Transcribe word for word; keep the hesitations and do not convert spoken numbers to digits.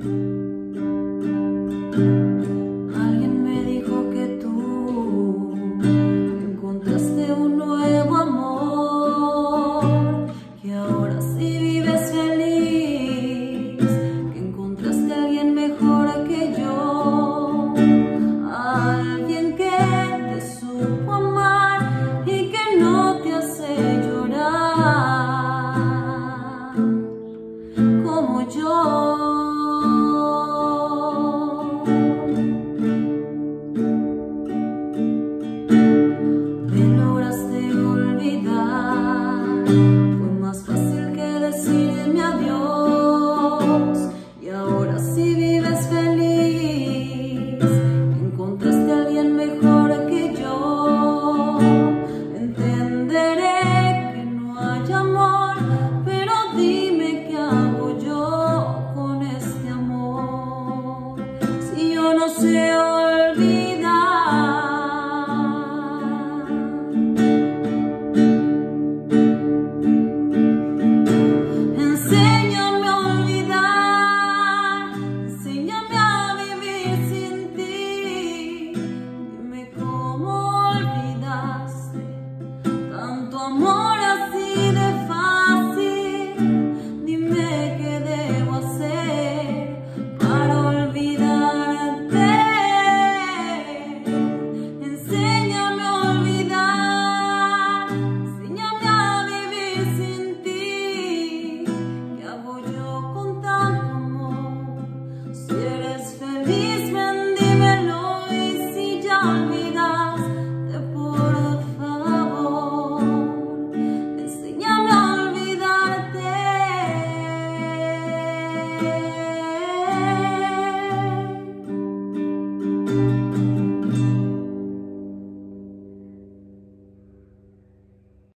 Alguien me dijo que tú encontraste un nuevo amor, que ahora sí vives feliz, que encontraste a alguien mejor que yo, alguien que te supo amar y que no te hace llorar como yo. Fue más fácil que decirme adiós, y ahora sí vives feliz, encontraste a alguien mejor que yo. Entenderé que no hay amor, pero dime qué hago yo con este amor. Si yo no sé